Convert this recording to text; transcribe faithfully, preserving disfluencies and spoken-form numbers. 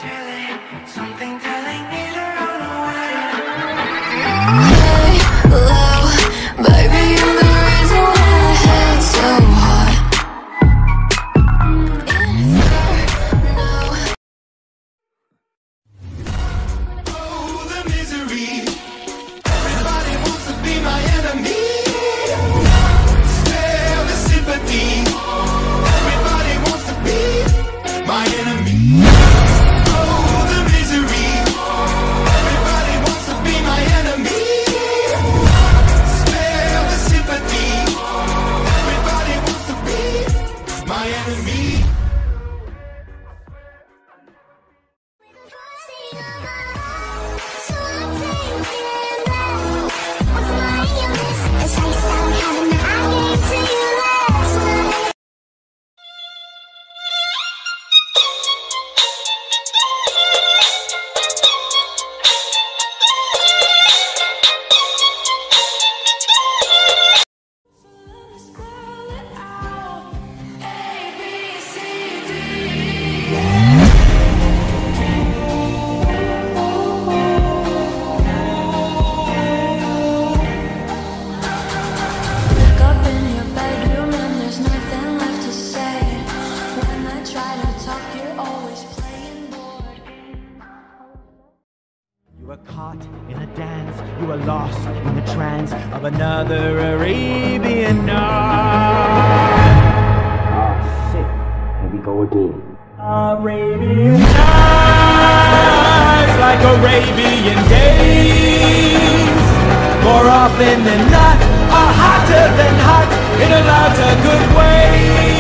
There's really something telling me to run away. Hey, low, baby, you're the reason why I head so hot. Oh, the misery. Everybody wants to be my enemy. Spare the sympathy. Everybody wants to be my enemy. Oh, the misery. Everybody wants to be my enemy. Spare the sympathy. Everybody wants to be my enemy. You were caught in a dance, you were lost in the trance of another Arabian night. Ah, shit. Here we go again. Arabian nights, like Arabian days. More often than not, are hotter than hot in a lot of good ways.